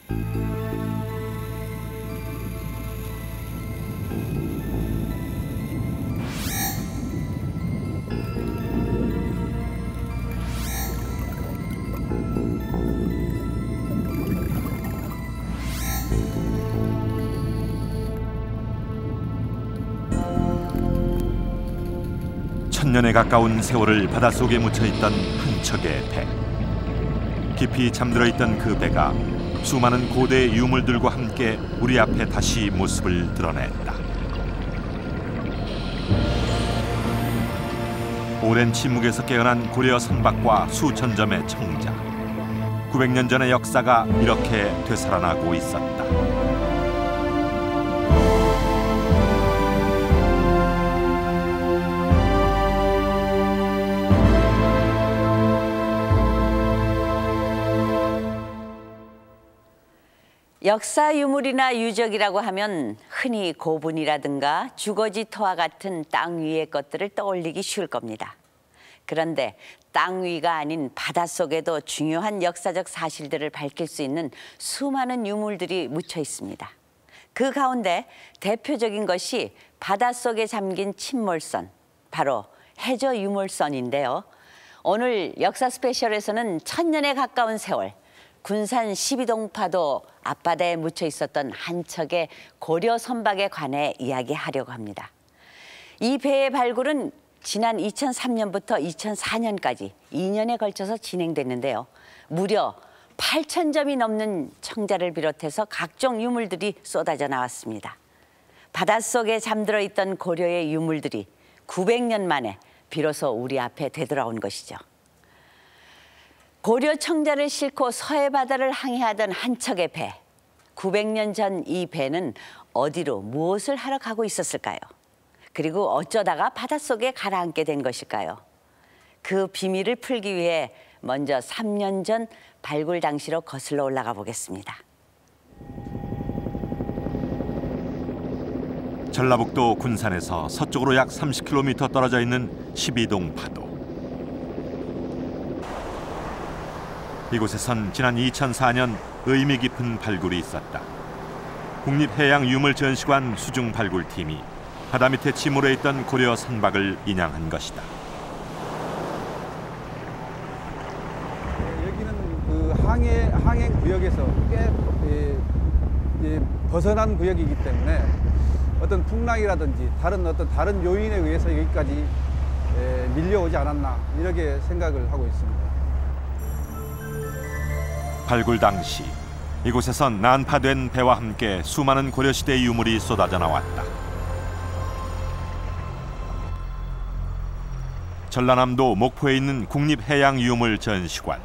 천년에 가까운 세월을 바닷속에 묻혀있던 한 척의 배. 깊이 잠들어 있던 그 배가 수많은 고대 유물들과 함께 우리 앞에 다시 모습을 드러냈다. 오랜 침묵에서 깨어난 고려 선박과 수천 점의 청자. 900년 전의 역사가 이렇게 되살아나고 있었다. 역사 유물이나 유적이라고 하면 흔히 고분이라든가 주거지터와 같은 땅 위의 것들을 떠올리기 쉬울 겁니다. 그런데 땅 위가 아닌 바닷속에도 중요한 역사적 사실들을 밝힐 수 있는 수많은 유물들이 묻혀 있습니다. 그 가운데 대표적인 것이 바닷속에 잠긴 침몰선, 바로 해저 유물선인데요. 오늘 역사 스페셜에서는 천년에 가까운 세월, 군산 12동파도 앞바다에 묻혀 있었던 한 척의 고려 선박에 관해 이야기하려고 합니다. 이 배의 발굴은 지난 2003년부터 2004년까지 2년에 걸쳐서 진행됐는데요. 무려 8,000점이 넘는 청자를 비롯해서 각종 유물들이 쏟아져 나왔습니다. 바닷속에 잠들어 있던 고려의 유물들이 900년 만에 비로소 우리 앞에 되돌아온 것이죠. 고려 청자를 싣고 서해 바다를 항해하던 한 척의 배. 900년 전 이 배는 어디로 무엇을 하러 가고 있었을까요? 그리고 어쩌다가 바닷속에 가라앉게 된 것일까요? 그 비밀을 풀기 위해 먼저 3년 전 발굴 당시로 거슬러 올라가 보겠습니다. 전라북도 군산에서 서쪽으로 약 30km 떨어져 있는 12동파도. 이곳에선 지난 2004년 의미 깊은 발굴이 있었다. 국립해양유물전시관 수중 발굴팀이 바다 밑에 침몰해 있던 고려 선박을 인양한 것이다. 여기는 그 항행 구역에서 꽤 벗어난 구역이기 때문에 어떤 풍랑이라든지 다른 요인에 의해서 여기까지 밀려오지 않았나 이렇게 생각을 하고 있습니다. 발굴 당시 이곳에선 난파된 배와 함께 수많은 고려시대 유물이 쏟아져 나왔다. 전라남도 목포에 있는 국립해양유물전시관.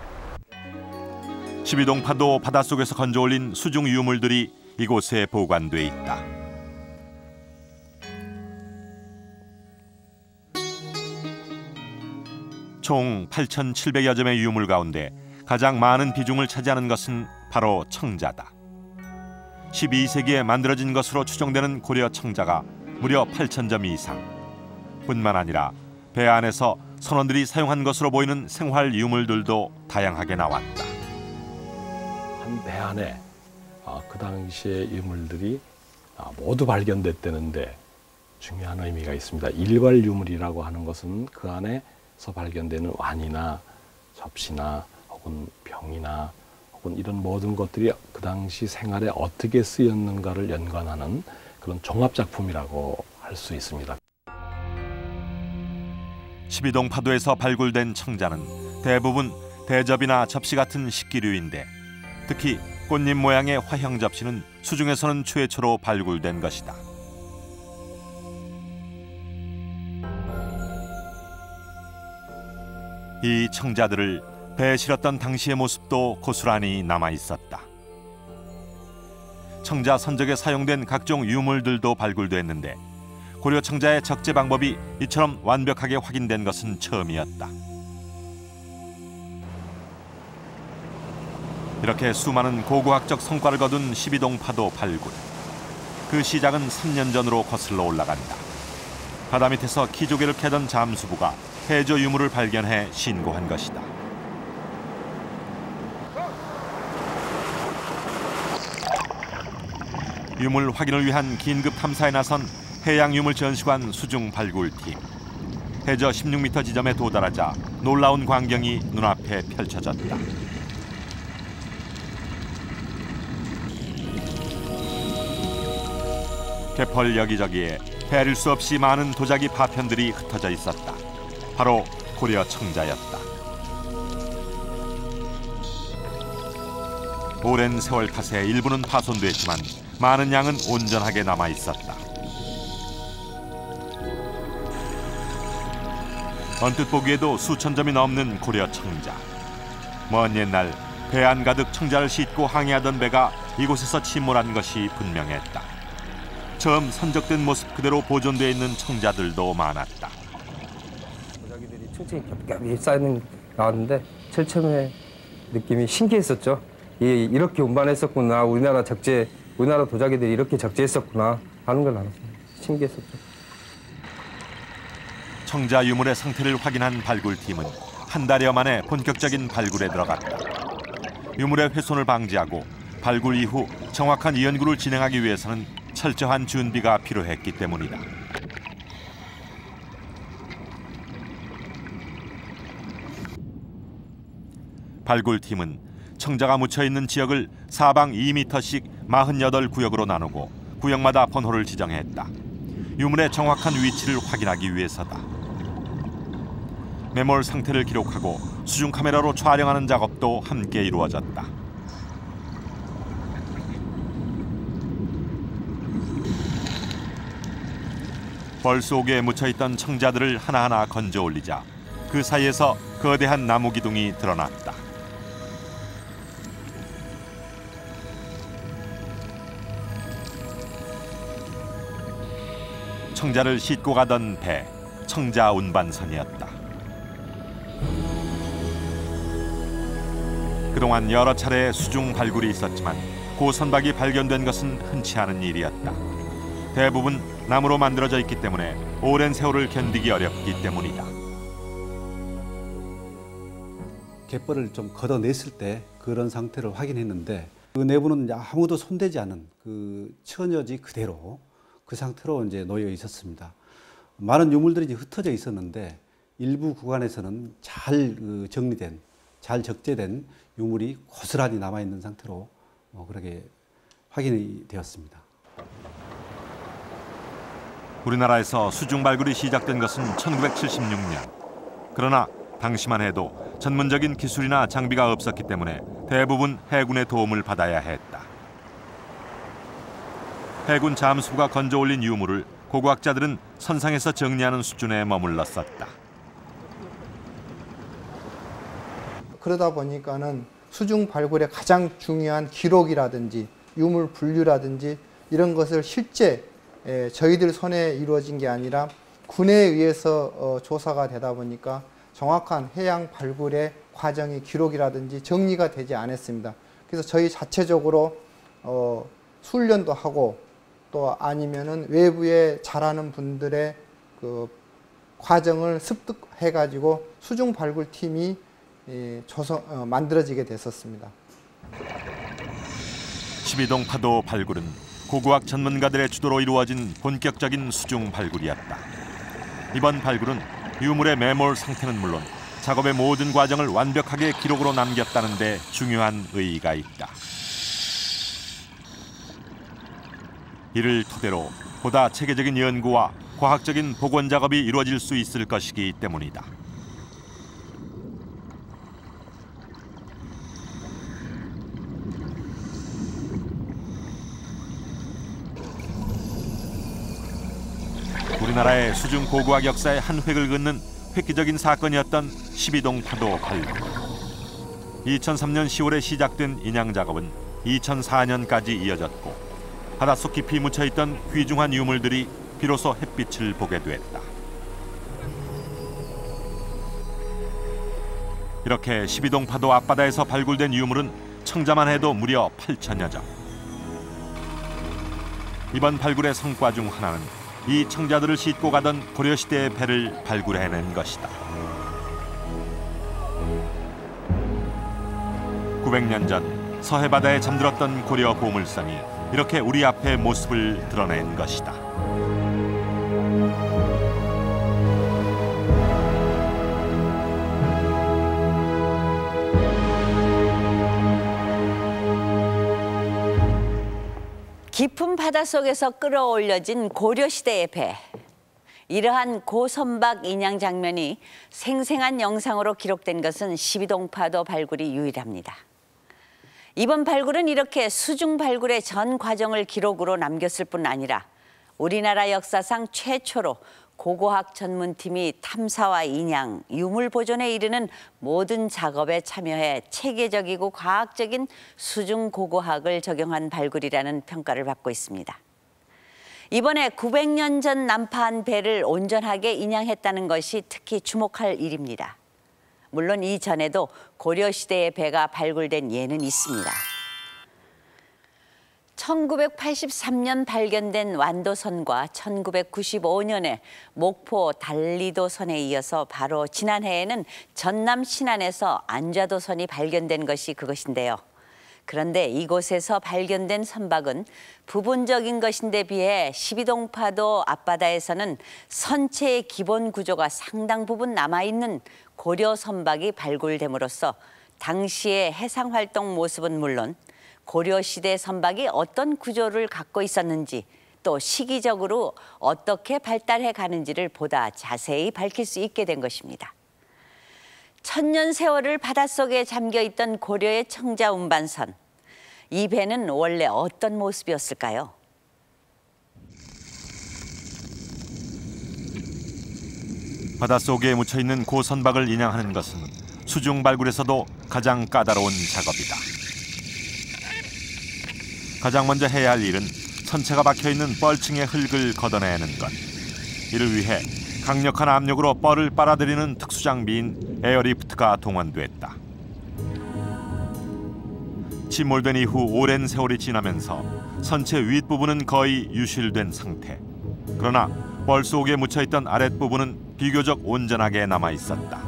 12동파도 바닷속에서 건져올린 수중 유물들이 이곳에 보관돼 있다. 총 8,700여 점의 유물 가운데 가장 많은 비중을 차지하는 것은 바로 청자다. 12세기에 만들어진 것으로 추정되는 고려 청자가 무려 8,000점 이상. 뿐만 아니라 배 안에서 선원들이 사용한 것으로 보이는 생활 유물들도 다양하게 나왔다. 한 배 안에 그 당시의 유물들이 모두 발견됐다는데 중요한 의미가 있습니다. 일괄 유물이라고 하는 것은 그 안에서 발견되는碗이나 접시나 혹은 병이나 혹은 이런 모든 것들이 그 당시 생활에 어떻게 쓰였는가를 연관하는 그런 종합작품이라고 할 수 있습니다. 12동파도에서 발굴된 청자는 대부분 대접이나 접시 같은 식기류인데 특히 꽃잎 모양의 화형 접시는 수중에서는 최초로 발굴된 것이다. 이 청자들을 배에 실었던 당시의 모습도 고스란히 남아 있었다. 청자 선적에 사용된 각종 유물들도 발굴됐는데 고려 청자의 적재 방법이 이처럼 완벽하게 확인된 것은 처음이었다. 이렇게 수많은 고고학적 성과를 거둔 12동파도 발굴. 그 시작은 3년 전으로 거슬러 올라간다. 바다 밑에서 키조개를 캐던 잠수부가 해저 유물을 발견해 신고한 것이다. 유물 확인을 위한 긴급 탐사에 나선 해양유물전시관 수중 발굴팀. 해저 16m 지점에 도달하자 놀라운 광경이 눈앞에 펼쳐졌다. 개펄 여기저기에 헤아릴 수 없이 많은 도자기 파편들이 흩어져 있었다. 바로 고려 청자였다. 오랜 세월 탓에 일부는 파손됐지만 많은 양은 온전하게 남아 있었다. 언뜻 보기에도 수천 점이 넘는 고려 청자. 먼 옛날 배 안 가득 청자를 싣고 항해하던 배가 이곳에서 침몰한 것이 분명했다. 처음 선적된 모습 그대로 보존되어 있는 청자들도 많았다. 도자기들이 층층이 겹겹이 쌓이는 나왔는데 제일 처음에 느낌이 신기했었죠. 이렇게 운반했었구나. 우리나라 도자기들이 이렇게 적재했었구나 하는 걸 알았어요. 신기했었죠. 청자 유물의 상태를 확인한 발굴팀은 한 달여 만에 본격적인 발굴에 들어갔다. 유물의 훼손을 방지하고 발굴 이후 정확한 연구를 진행하기 위해서는 철저한 준비가 필요했기 때문이다. 발굴팀은 청자가 묻혀있는 지역을 사방 2m씩 48구역으로 나누고 구역마다 번호를 지정했다. 유물의 정확한 위치를 확인하기 위해서다. 매몰 상태를 기록하고 수중 카메라로 촬영하는 작업도 함께 이루어졌다. 벌 속에 묻혀있던 청자들을 하나하나 건져 올리자 그 사이에서 거대한 나무 기둥이 드러났다. 청자를 싣고 가던 배, 청자 운반선이었다. 그동안 여러 차례 수중 발굴이 있었지만 그 선박이 발견된 것은 흔치 않은 일이었다. 대부분 나무로 만들어져 있기 때문에 오랜 세월을 견디기 어렵기 때문이다. 갯벌을 좀 걷어냈을 때 그런 상태를 확인했는데 그 내부는 아무도 손대지 않은 그 처녀지 그대로 그 상태로 이제 놓여 있었습니다. 많은 유물들이 이제 흩어져 있었는데 일부 구간에서는 잘 정리된, 잘 적재된 유물이 고스란히 남아 있는 상태로 그렇게 확인이 되었습니다. 우리나라에서 수중 발굴이 시작된 것은 1976년. 그러나 당시만 해도 전문적인 기술이나 장비가 없었기 때문에 대부분 해군의 도움을 받아야 했다. 해군 잠수부가 건져 올린 유물을 고고학자들은 선상에서 정리하는 수준에 머물렀었다. 그러다 보니까는 수중 발굴의 가장 중요한 기록이라든지 유물 분류라든지 이런 것을 실제 저희들 손에 이루어진 게 아니라 군에 의해서 조사가 되다 보니까 정확한 해양 발굴의 과정의 기록이라든지 정리가 되지 않았습니다. 그래서 저희 자체적으로 훈련도 하고 또 아니면은 외부에 잘하는 분들의 그 과정을 습득해가지고 수중 발굴 팀이 만들어지게 됐었습니다. 12동 파도 발굴은 고고학 전문가들의 주도로 이루어진 본격적인 수중 발굴이었다. 이번 발굴은 유물의 매몰 상태는 물론 작업의 모든 과정을 완벽하게 기록으로 남겼다는 데 중요한 의의가 있다. 이를 토대로 보다 체계적인 연구와 과학적인 복원 작업이 이루어질 수 있을 것이기 때문이다. 우리나라의 수중 고고학 역사의 한 획을 긋는 획기적인 사건이었던 12동 파도 발굴. 2003년 10월에 시작된 인양 작업은 2004년까지 이어졌고 바닷속 깊이 묻혀있던 귀중한 유물들이 비로소 햇빛을 보게 됐다. 이렇게 12동 파도 앞바다에서 발굴된 유물은 청자만 해도 무려 8천여 점. 이번 발굴의 성과 중 하나는 이 청자들을 싣고 가던 고려시대의 배를 발굴해낸 것이다. 900년 전 서해바다에 잠들었던 고려 보물선이 이렇게 우리 앞에 모습을 드러낸 것이다. 깊은 바닷속에서 끌어올려진 고려시대의 배. 이러한 고선박 인양 장면이 생생한 영상으로 기록된 것은 시비동파도 발굴이 유일합니다. 이번 발굴은 이렇게 수중 발굴의 전 과정을 기록으로 남겼을 뿐 아니라 우리나라 역사상 최초로 고고학 전문팀이 탐사와 인양, 유물 보존에 이르는 모든 작업에 참여해 체계적이고 과학적인 수중 고고학을 적용한 발굴이라는 평가를 받고 있습니다. 이번에 900년 전 난파한 배를 온전하게 인양했다는 것이 특히 주목할 일입니다. 물론 이전에도 고려시대의 배가 발굴된 예는 있습니다. 1983년 발견된 완도선과 1995년에 목포 달리도선에 이어서 바로 지난해에는 전남 신안에서 안좌도선이 발견된 것이 그것인데요. 그런데 이곳에서 발견된 선박은 부분적인 것인데 비해 시비동파도 앞바다에서는 선체의 기본 구조가 상당 부분 남아있는 고려 선박이 발굴됨으로써 당시의 해상활동 모습은 물론 고려시대 선박이 어떤 구조를 갖고 있었는지 또 시기적으로 어떻게 발달해 가는지를 보다 자세히 밝힐 수 있게 된 것입니다. 천년 세월을 바닷속에 잠겨있던 고려의 청자 운반선. 이 배는 원래 어떤 모습이었을까요? 바닷속에 묻혀있는 고선박을 인양하는 것은 수중 발굴에서도 가장 까다로운 작업이다. 가장 먼저 해야 할 일은 선체가 박혀있는 뻘층의 흙을 걷어내는 것. 이를 위해 강력한 압력으로 뻘을 빨아들이는 특수장비인 에어리프트가 동원됐다. 침몰된 이후 오랜 세월이 지나면서 선체 윗부분은 거의 유실된 상태. 그러나 뻘 속에 묻혀있던 아랫부분은 비교적 온전하게 남아있었다.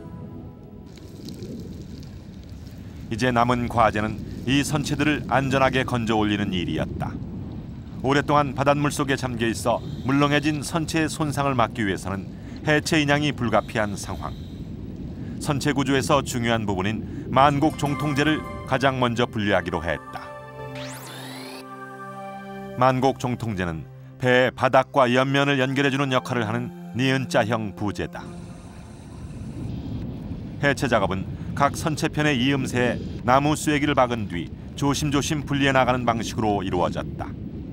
이제 남은 과제는 이 선체들을 안전하게 건져 올리는 일이었다. 오랫동안 바닷물 속에 잠겨 있어 물렁해진 선체의 손상을 막기 위해서는 해체 인양이 불가피한 상황. 선체 구조에서 중요한 부분인 만곡 종통제를 가장 먼저 분리하기로 했다. 만곡 종통제는 배의 바닥과 옆면을 연결해주는 역할을 하는 니은자형 부재다. 해체 작업은 각 선체편의 이음새에 나무 쐐기를 박은 뒤 조심조심 분리해 나가는 방식으로 이루어졌다.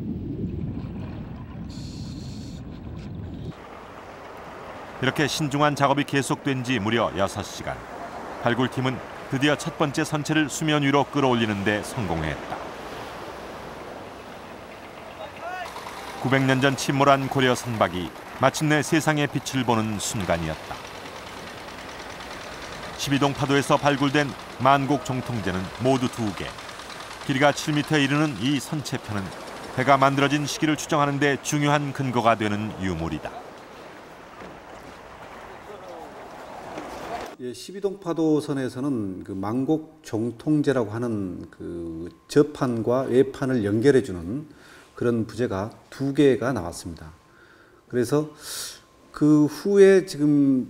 이렇게 신중한 작업이 계속된 지 무려 6시간. 발굴팀은 드디어 첫 번째 선체를 수면 위로 끌어올리는 데 성공했다. 900년 전 침몰한 고려 선박이 마침내 세상의 빛을 보는 순간이었다. 시비동파도에서 발굴된 만곡 종통제는 모두 2개. 길이가 7m에 이르는 이 선체편은 배가 만들어진 시기를 추정하는 데 중요한 근거가 되는 유물이다. 예, 시비동파도선에서는 그 만곡 종통제라고 하는 그 저판과 외판을 연결해주는 그런 부재가 2개가 나왔습니다. 그래서 그 후에 지금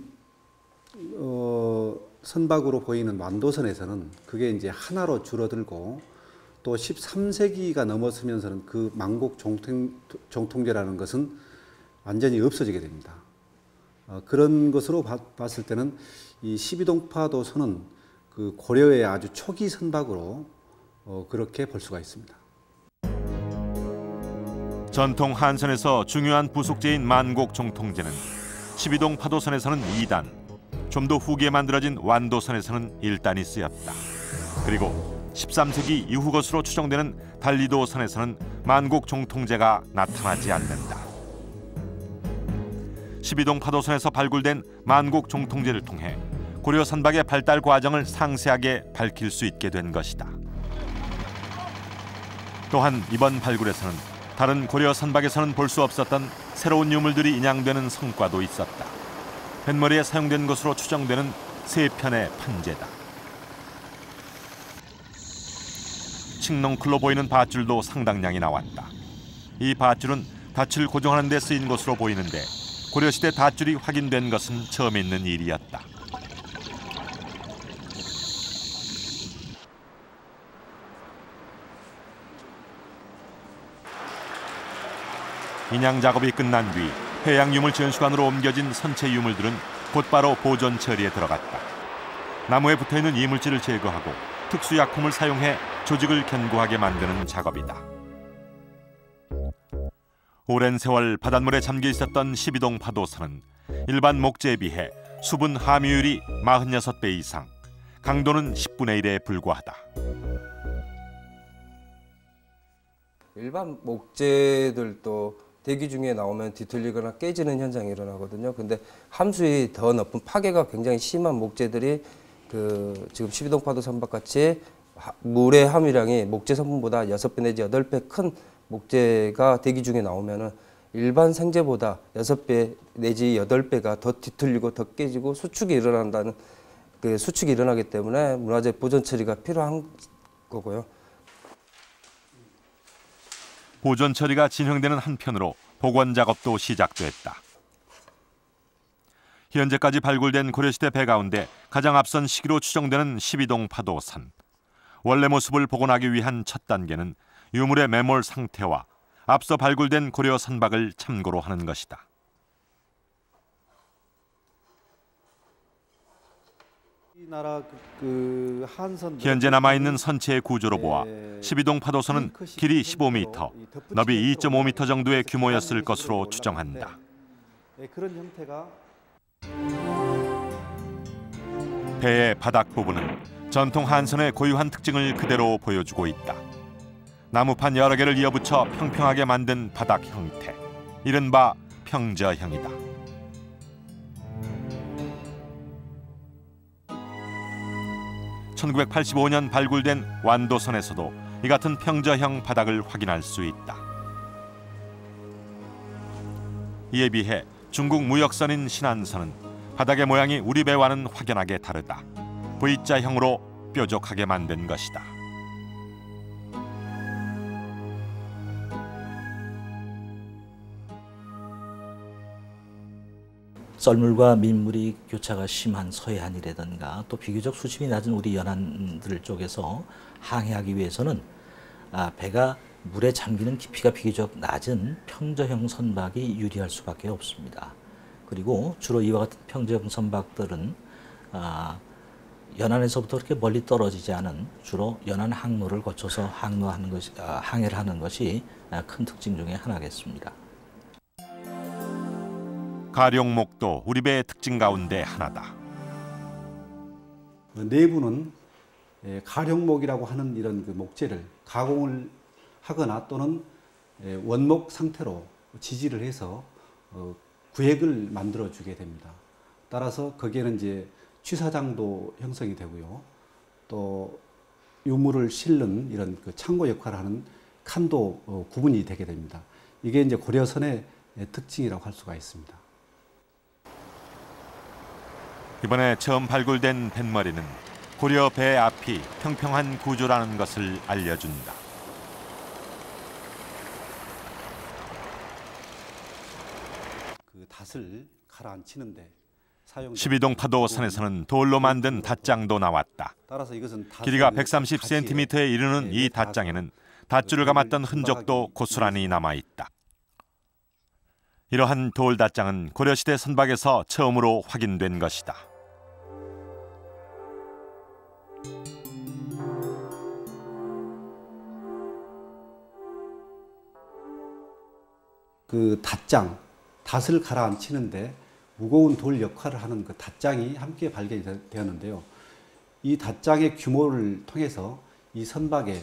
선박으로 보이는 완도선에서는 그게 이제 하나로 줄어들고 또 13세기가 넘어서면서는 그 만곡 종통제라는 것은 완전히 없어지게 됩니다. 그런 것으로 봤을 때는 이 시비동파도선은 그 고려의 아주 초기 선박으로 그렇게 볼 수가 있습니다. 전통 한선에서 중요한 부속제인 만곡 종통제는 시비동파도선에서는 2단, 좀 더 후기에 만들어진 완도선에서는 1단이 쓰였다. 그리고 13세기 이후 것으로 추정되는 달리도선에서는 만곡 종통제가 나타나지 않는다. 시비동파도선에서 발굴된 만곡 종통제를 통해 고려 선박의 발달 과정을 상세하게 밝힐 수 있게 된 것이다. 또한 이번 발굴에서는 다른 고려 선박에서는 볼 수 없었던 새로운 유물들이 인양되는 성과도 있었다. 뱃머리에 사용된 것으로 추정되는 3편의 판재다. 칡넝쿨로 보이는 밧줄도 상당량이 나왔다. 이 밧줄은 닻을 고정하는 데 쓰인 것으로 보이는데 고려시대 밧줄이 확인된 것은 처음 있는 일이었다. 인양 작업이 끝난 뒤 해양 유물 전시관으로 옮겨진 선체 유물들은 곧바로 보존 처리에 들어갔다. 나무에 붙어있는 이물질을 제거하고 특수약품을 사용해 조직을 견고하게 만드는 작업이다. 오랜 세월 바닷물에 잠겨 있었던 12동 파도선은 일반 목재에 비해 수분 함유율이 46배 이상, 강도는 10분의 1에 불과하다. 일반 목재들도 대기 중에 나오면 뒤틀리거나 깨지는 현상이 일어나거든요. 근데 함수의 더 높은 파괴가 굉장히 심한 목재들이 지금 12동 파도 선박 같이 물의 함유량이 목재 성분보다 6배 내지 8배 큰 목재가 대기 중에 나오면은 일반 생재보다 6배 내지 8배가 더 뒤틀리고 더 깨지고 수축이 일어난다는 수축이 일어나기 때문에 문화재 보존 처리가 필요한 거고요. 보존 처리가 진행되는 한편으로 복원 작업도 시작됐다. 현재까지 발굴된 고려시대 배 가운데 가장 앞선 시기로 추정되는 12동 파도선. 원래 모습을 복원하기 위한 첫 단계는 유물의 매몰 상태와 앞서 발굴된 고려 선박을 참고로 하는 것이다. 현재 남아있는 선체의 구조로 보아 12동 파도선은 길이 15m, 너비 2.5m 정도의 규모였을 것으로 추정한다. 그런 형태가 배의 바닥 부분은 전통 한선의 고유한 특징을 그대로 보여주고 있다. 나무판 여러 개를 이어붙여 평평하게 만든 바닥 형태, 이른바 평저형이다. (1985년) 발굴된 완도선에서도 이 같은 평저형 바닥을 확인할 수 있다. 이에 비해 중국 무역선인 신안선은 바닥의 모양이 우리 배와는 확연하게 다르다. V자형으로 뾰족하게 만든 것이다. 썰물과 민물이 교차가 심한 서해안이라든가 또 비교적 수심이 낮은 우리 연안들 쪽에서 항해하기 위해서는 배가 물에 잠기는 깊이가 비교적 낮은 평저형 선박이 유리할 수밖에 없습니다. 그리고 주로 이와 같은 평저형 선박들은 연안에서부터 그렇게 멀리 떨어지지 않은 주로 연안 항로를 거쳐서 항해를 하는 것이 큰 특징 중에 하나겠습니다. 가룡목도 우리 배의 특징 가운데 하나다. 내부는 가룡목이라고 하는 이런 목재를 가공을 하거나 또는 원목 상태로 지지를 해서 구획을 만들어 주게 됩니다. 따라서 거기에는 이제 취사장도 형성이 되고요. 또 유물을 실는 이런 창고 역할을 하는 칸도 구분이 되게 됩니다. 이게 이제 고려선의 특징이라고 할 수가 있습니다. 이번에 처음 발굴된 뱃머리는 고려 배 앞이 평평한 구조라는 것을 알려준다. 닷을 가라앉히는데 12동 파도선에서는 돌로 만든 닷장도 나왔다. 길이가 130cm에 이르는 이 닷장에는 닷줄을 감았던 흔적도 고스란히 남아있다. 이러한 돌닷장은 고려시대 선박에서 처음으로 확인된 것이다. 닷을 가라앉히는데 무거운 돌 역할을 하는 그 닷장이 함께 발견이 되었는데요. 이 닷장의 규모를 통해서 이 선박의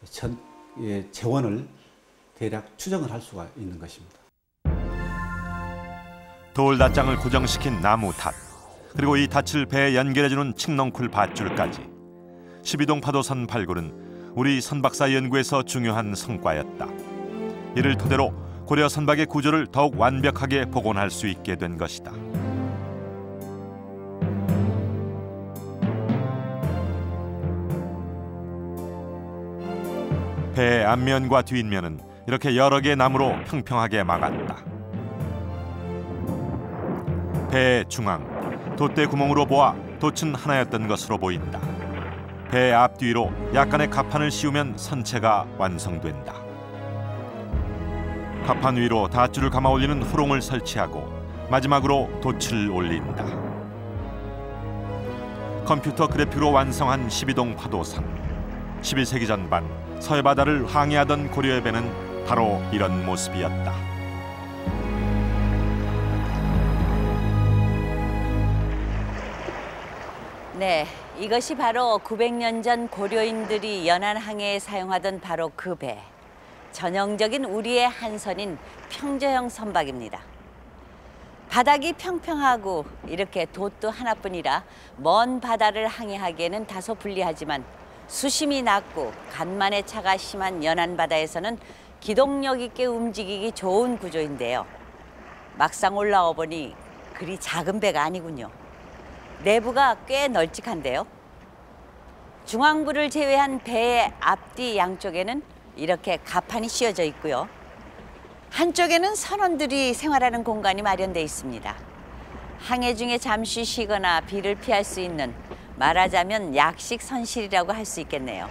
재원을 대략 추정을 할 수가 있는 것입니다. 돌닷장을 고정시킨 나무 닷, 그리고 이 닷을 배에 연결해주는 칡넝쿨 밧줄까지 12동 파도선 발굴은 우리 선박사 연구에서 중요한 성과였다. 이를 토대로 고려 선박의 구조를 더욱 완벽하게 복원할 수 있게 된 것이다. 배의 앞면과 뒷면은 이렇게 여러 개의 나무로 평평하게 막았다. 배의 중앙, 돛대 구멍으로 보아 돛은 하나였던 것으로 보인다. 배 앞뒤로 약간의 갑판을 씌우면 선체가 완성된다. 갑판 위로 닷줄을 감아 올리는 호롱을 설치하고 마지막으로 돛을 올린다. 컴퓨터 그래픽으로 완성한 12동 파도선. 11세기 전반 서해바다를 항해하던 고려의 배는 바로 이런 모습이었다. 네, 이것이 바로 900년 전 고려인들이 연안 항해에 사용하던 바로 그 배. 전형적인 우리의 한선인 평저형 선박입니다. 바닥이 평평하고 이렇게 돛도 하나뿐이라 먼 바다를 항해하기에는 다소 불리하지만 수심이 낮고 간만의 차가 심한 연안 바다에서는 기동력 있게 움직이기 좋은 구조인데요. 막상 올라와 보니 그리 작은 배가 아니군요. 내부가 꽤 널찍한데요. 중앙부를 제외한 배의 앞뒤 양쪽에는 이렇게 갑판이 씌워져 있고요. 한쪽에는 선원들이 생활하는 공간이 마련돼 있습니다. 항해 중에 잠시 쉬거나 비를 피할 수 있는 말하자면 약식 선실이라고 할 수 있겠네요.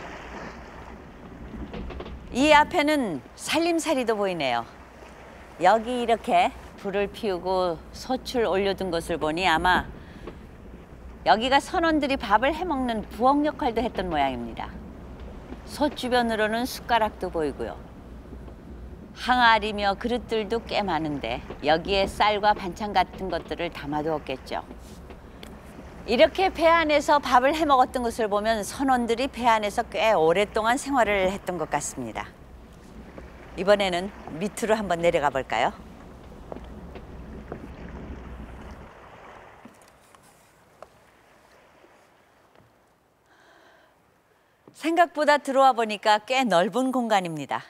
이 앞에는 살림살이도 보이네요. 여기 이렇게 불을 피우고 솥을 올려둔 것을 보니 아마 여기가 선원들이 밥을 해먹는 부엌 역할도 했던 모양입니다. 솥 주변으로는 숟가락도 보이고요. 항아리며 그릇들도 꽤 많은데 여기에 쌀과 반찬 같은 것들을 담아두었겠죠. 이렇게 배 안에서 밥을 해먹었던 것을 보면 선원들이 배 안에서 꽤 오랫동안 생활을 했던 것 같습니다. 이번에는 밑으로 한번 내려가 볼까요? 생각보다 들어와 보니까 꽤 넓은 공간입니다.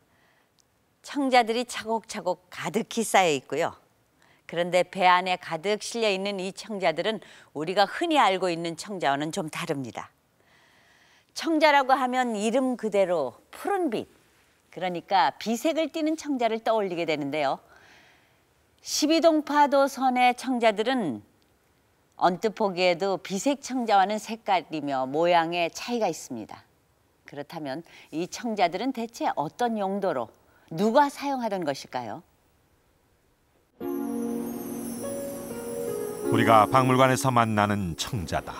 청자들이 차곡차곡 가득히 쌓여 있고요. 그런데 배 안에 가득 실려 있는 이 청자들은 우리가 흔히 알고 있는 청자와는 좀 다릅니다. 청자라고 하면 이름 그대로 푸른빛, 그러니까 비색을 띠는 청자를 떠올리게 되는데요. 12동 파도선의 청자들은 언뜻 보기에도 비색 청자와는 색깔이며 모양의 차이가 있습니다. 그렇다면 이 청자들은 대체 어떤 용도로 누가 사용하던 것일까요? 우리가 박물관에서 만나는 청자다.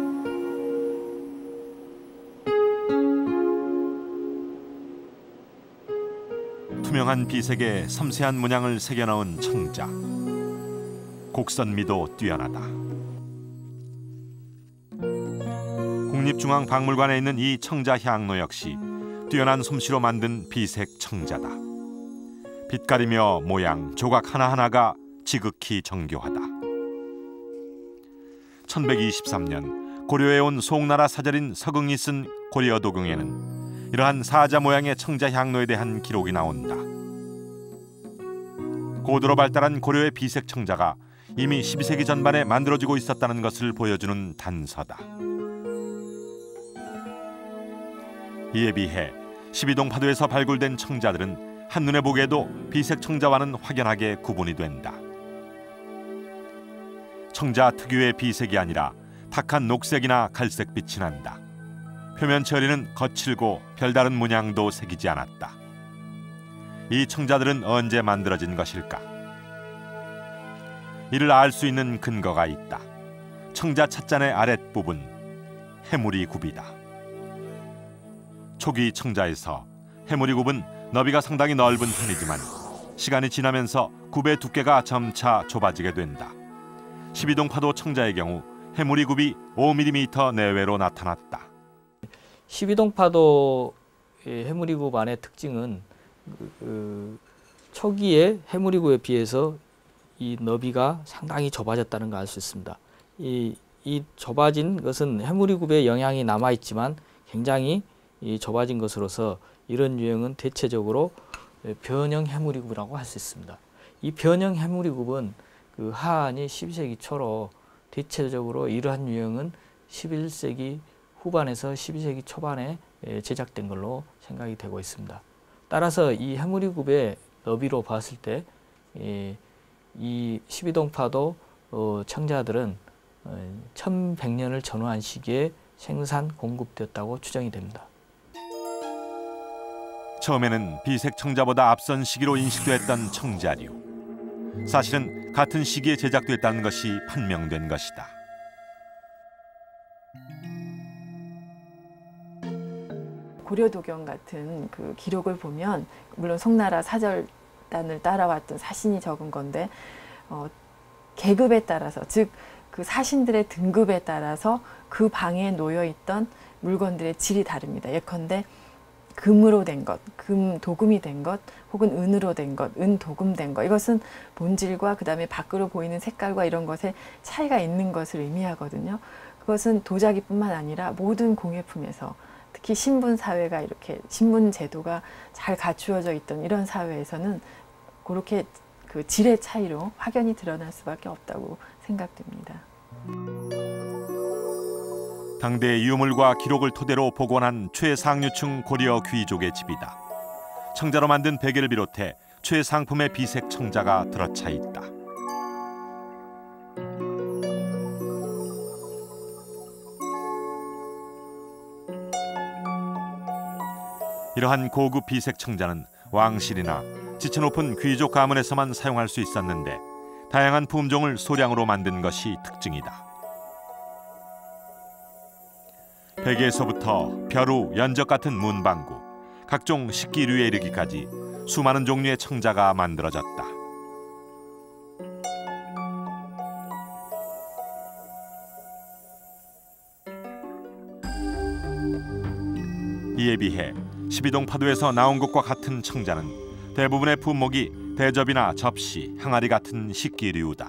투명한 비색에 섬세한 문양을 새겨 넣은 청자. 곡선미도 뛰어나다. 국립중앙박물관에 있는 이 청자 향로 역시 뛰어난 솜씨로 만든 비색 청자다. 빛깔이며 모양, 조각 하나하나가 지극히 정교하다. 1123년 고려에 온 송나라 사절인 서긍이 쓴 고려도경에는 이러한 사자 모양의 청자 향로에 대한 기록이 나온다. 고도로 발달한 고려의 비색 청자가 이미 12세기 전반에 만들어지고 있었다는 것을 보여주는 단서다. 이에 비해 12동 파도에서 발굴된 청자들은 한눈에 보기에도 비색 청자와는 확연하게 구분이 된다. 청자 특유의 비색이 아니라 탁한 녹색이나 갈색빛이 난다. 표면 처리는 거칠고 별다른 문양도 새기지 않았다. 이 청자들은 언제 만들어진 것일까? 이를 알 수 있는 근거가 있다. 청자 찻잔의 아랫부분, 해무리 굽이다. 초기 청자에서 해무리 굽은 너비가 상당히 넓은 편이지만 시간이 지나면서 굽의 두께가 점차 좁아지게 된다. 12동 파도 청자의 경우 해무리 굽이 5mm 내외로 나타났다. 12동 파도 해무리굽 안의 특징은 초기에 해무리굽에 비해서 이 너비가 상당히 좁아졌다는 걸 알 수 있습니다. 이 좁아진 것은 해무리굽에 영향이 남아 있지만 굉장히 좁아진 것으로서 이런 유형은 대체적으로 변형 해무리굽이라고 할 수 있습니다. 이 변형 해무리굽은 그 하한이 12세기 초로 대체적으로 이러한 유형은 11세기 후반에서 12세기 초반에 제작된 걸로 생각이 되고 있습니다. 따라서 이 해무리굽의 너비로 봤을 때 이 12동파도 청자들은 1100년을 전후한 시기에 생산, 공급되었다고 추정이 됩니다. 처음에는 비색 청자보다 앞선 시기로 인식됐던 청자류. 사실은 같은 시기에 제작됐다는 것이 판명된 것이다. 고려도경 같은 그 기록을 보면 물론 송나라 사절단을 따라왔던 사신이 적은 건데 계급에 따라서 즉 그 사신들의 등급에 따라서 그 방에 놓여 있던 물건들의 질이 다릅니다. 예컨대 금으로 된 것, 금 도금이 된 것, 혹은 은으로 된 것, 은 도금 된 것, 이것은 본질과 그다음에 밖으로 보이는 색깔과 이런 것에 차이가 있는 것을 의미하거든요. 그것은 도자기뿐만 아니라 모든 공예품에서 특히 신분 사회가 이렇게 신분 제도가 잘 갖추어져 있던 이런 사회에서는 그렇게 그 질의 차이로 확연히 드러날 수밖에 없다고 생각됩니다. 당대의 유물과 기록을 토대로 복원한 최상류층 고려 귀족의 집이다. 청자로 만든 베개를 비롯해 최상품의 비색 청자가 들어차 있다. 이러한 고급 비색 청자는 왕실이나 지체 높은 귀족 가문에서만 사용할 수 있었는데 다양한 품종을 소량으로 만든 것이 특징이다. 베개에서부터 벼루, 연적 같은 문방구, 각종 식기류에 이르기까지 수많은 종류의 청자가 만들어졌다. 이에 비해 12동 파도에서 나온 것과 같은 청자는 대부분의 품목이 대접이나 접시, 항아리 같은 식기류다.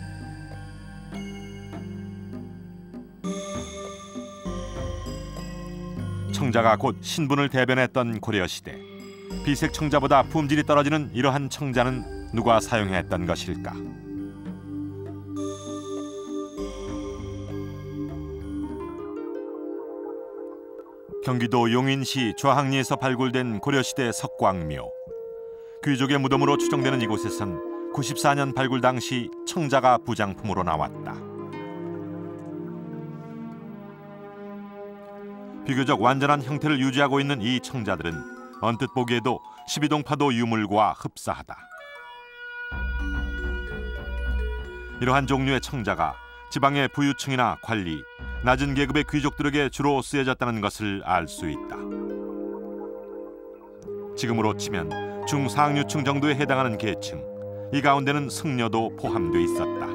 청자가 곧 신분을 대변했던 고려시대, 비색 청자보다 품질이 떨어지는 이러한 청자는 누가 사용했던 것일까? 경기도 용인시 좌항리에서 발굴된 고려시대 석광묘. 귀족의 무덤으로 추정되는 이곳에선 94년 발굴 당시 청자가 부장품으로 나왔다. 비교적 완전한 형태를 유지하고 있는 이 청자들은 언뜻 보기에도 12동 파도 유물과 흡사하다. 이러한 종류의 청자가 지방의 부유층이나 관리, 낮은 계급의 귀족들에게 주로 쓰여졌다는 것을 알 수 있다. 지금으로 치면 중상류층 정도에 해당하는 계층, 이 가운데는 승려도 포함돼 있었다.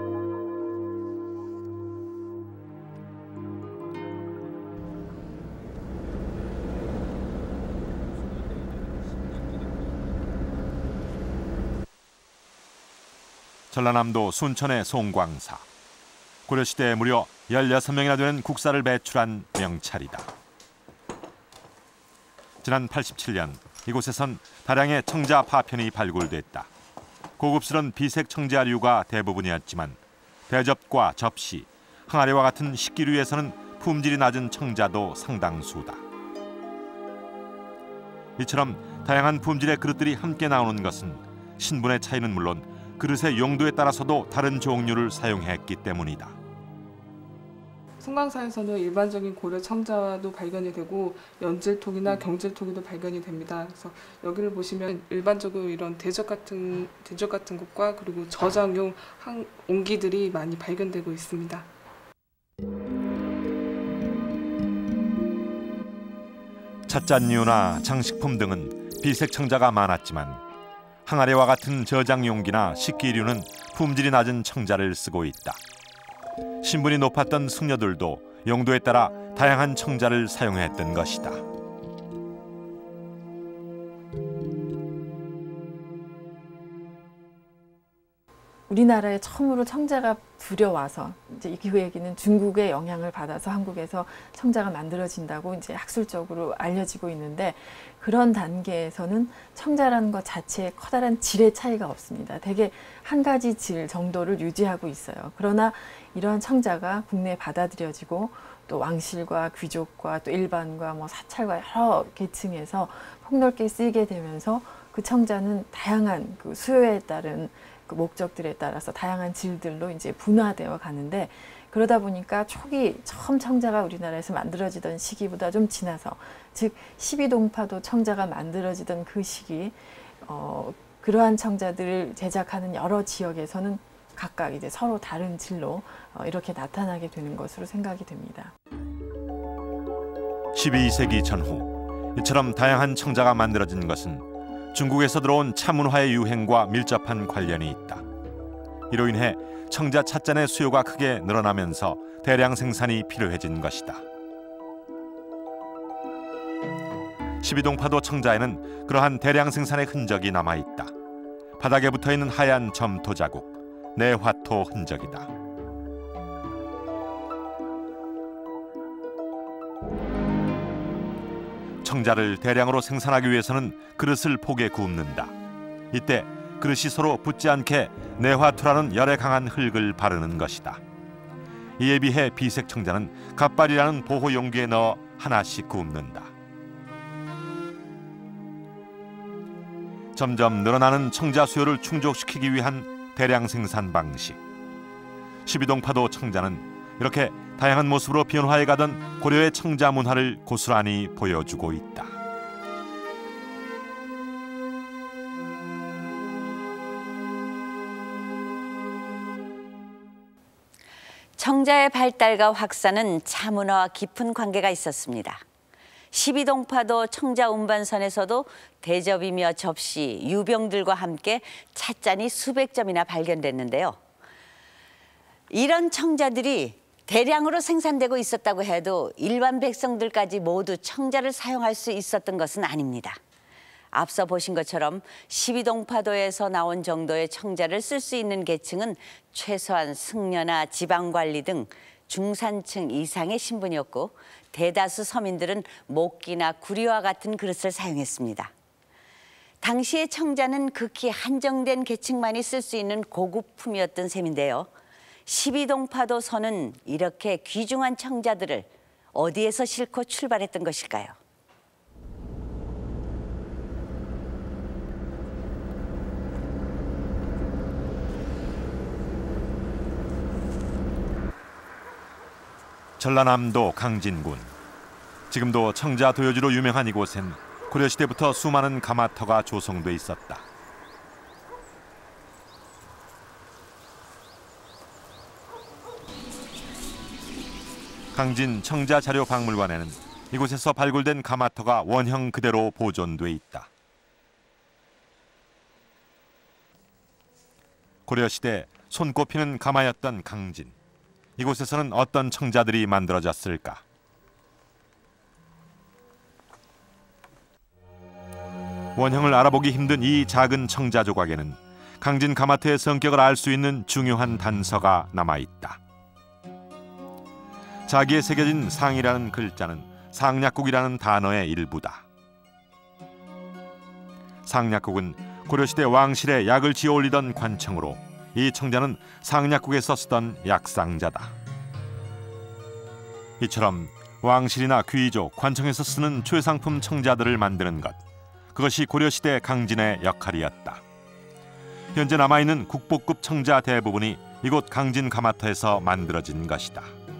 전라남도 순천의 송광사. 고려시대에 무려 16명이나 되는 국사를 배출한 명찰이다. 지난 87년 이곳에선 다량의 청자 파편이 발굴됐다. 고급스런 비색 청자류가 대부분이었지만 대접과 접시, 항아리와 같은 식기류에서는 품질이 낮은 청자도 상당수다. 이처럼 다양한 품질의 그릇들이 함께 나오는 것은 신분의 차이는 물론 그릇의 용도에 따라서도 다른 종류를 사용했기 때문이다. 송광사에서는 일반적인 고려 청자도 발견이 되고 연질토기나 경질토기도 발견이 됩니다. 그래서 여기를 보시면 일반적으로 이런 대접 같은 것과 그리고 저장용 옹기들이 많이 발견되고 있습니다. 찻잔류나 장식품 등은 비색 청자가 많았지만 항아리와 같은 저장 용기나 식기류는 품질이 낮은 청자를 쓰고 있다. 신분이 높았던 승려들도 용도에 따라 다양한 청자를 사용했던 것이다. 우리나라에 처음으로 청자가 들여와서 이제 그 얘기는 중국의 영향을 받아서 한국에서 청자가 만들어진다고 이제 학술적으로 알려지고 있는데, 그런 단계에서는 청자라는 것 자체에 커다란 질의 차이가 없습니다. 대개 한 가지 질 정도를 유지하고 있어요. 그러나 이러한 청자가 국내에 받아들여지고 또 왕실과 귀족과 또 일반과 뭐 사찰과 여러 계층에서 폭넓게 쓰이게 되면서 그 청자는 다양한 그 수요에 따른 그 목적들에 따라서 다양한 질들로 이제 분화되어 가는데, 그러다 보니까 초기 처음 청자가 우리나라에서 만들어지던 시기보다 좀 지나서, 즉 12동파도 청자가 만들어지던 그 시기, 그러한 청자들을 제작하는 여러 지역에서는 각각 이제 서로 다른 질로 이렇게 나타나게 되는 것으로 생각이 됩니다. 12세기 전후 이처럼 다양한 청자가 만들어진 것은 중국에서 들어온 차문화의 유행과 밀접한 관련이 있다. 이로 인해 청자 찻잔의 수요가 크게 늘어나면서 대량 생산이 필요해진 것이다. 12동파도 청자에는 그러한 대량 생산의 흔적이 남아있다. 바닥에 붙어있는 하얀 점토 자국, 내화토 흔적이다. 청자를 대량으로 생산하기 위해서는 그릇을 폭에 굽는다. 이때 그릇이 서로 붙지 않게 내화토라는 열에 강한 흙을 바르는 것이다. 이에 비해 비색 청자는 갓발이라는 보호 용기에 넣어 하나씩 굽는다. 점점 늘어나는 청자 수요를 충족시키기 위한 대량 생산 방식. 12동파도 청자는 이렇게 다양한 모습으로 변화해 가던 고려의 청자 문화를 고스란히 보여주고 있다. 청자의 발달과 확산은 차문화와 깊은 관계가 있었습니다. 12동파도 청자 운반선에서도 대접이며 접시, 유병들과 함께 찻잔이 수백 점이나 발견됐는데요. 이런 청자들이 대량으로 생산되고 있었다고 해도 일반 백성들까지 모두 청자를 사용할 수 있었던 것은 아닙니다. 앞서 보신 것처럼 12동파도에서 나온 정도의 청자를 쓸 수 있는 계층은 최소한 승려나 지방관리 등 중산층 이상의 신분이었고, 대다수 서민들은 목기나 구리와 같은 그릇을 사용했습니다. 당시의 청자는 극히 한정된 계층만이 쓸 수 있는 고급품이었던 셈인데요. 12동파도 선은 이렇게 귀중한 청자들을 어디에서 싣고 출발했던 것일까요? 전라남도 강진군. 지금도 청자 도요지로 유명한 이곳엔 고려시대부터 수많은 가마터가 조성돼 있었다. 강진 청자자료박물관에는 이곳에서 발굴된 가마터가 원형 그대로 보존돼 있다. 고려시대 손꼽히는 가마였던 강진. 이곳에서는 어떤 청자들이 만들어졌을까? 원형을 알아보기 힘든 이 작은 청자 조각에는 강진 가마터의 성격을 알 수 있는 중요한 단서가 남아있다. 자기에 새겨진 상이라는 글자는 상약국이라는 단어의 일부다. 상약국은 고려시대 왕실에 약을 지어 올리던 관청으로 이 청자는 상약국에서 쓰던 약상자다. 이처럼 왕실이나 귀족, 관청에서 쓰는 최상품 청자들을 만드는 것, 그것이 고려시대 강진의 역할이었다. 현재 남아있는 국보급 청자 대부분이 이곳 강진 가마터에서 만들어진 것이다.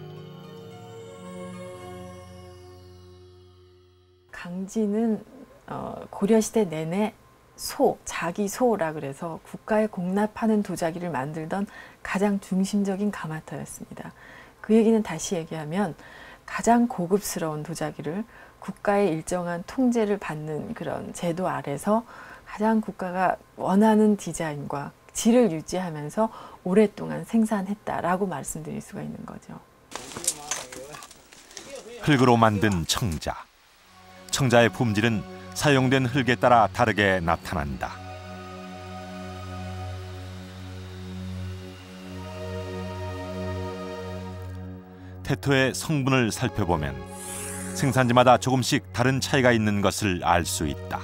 강진은 고려시대 내내 자기소라 그래서 국가에 공납하는 도자기를 만들던 가장 중심적인 가마터였습니다. 그 얘기는 다시 얘기하면 가장 고급스러운 도자기를 국가의 일정한 통제를 받는 그런 제도 아래서 가장 국가가 원하는 디자인과 질을 유지하면서 오랫동안 생산했다라고 말씀드릴 수가 있는 거죠. 흙으로 만든 청자. 청자의 품질은 사용된 흙에 따라 다르게 나타난다. 태토의 성분을 살펴보면 생산지마다 조금씩 다른 차이가 있는 것을 알 수 있다.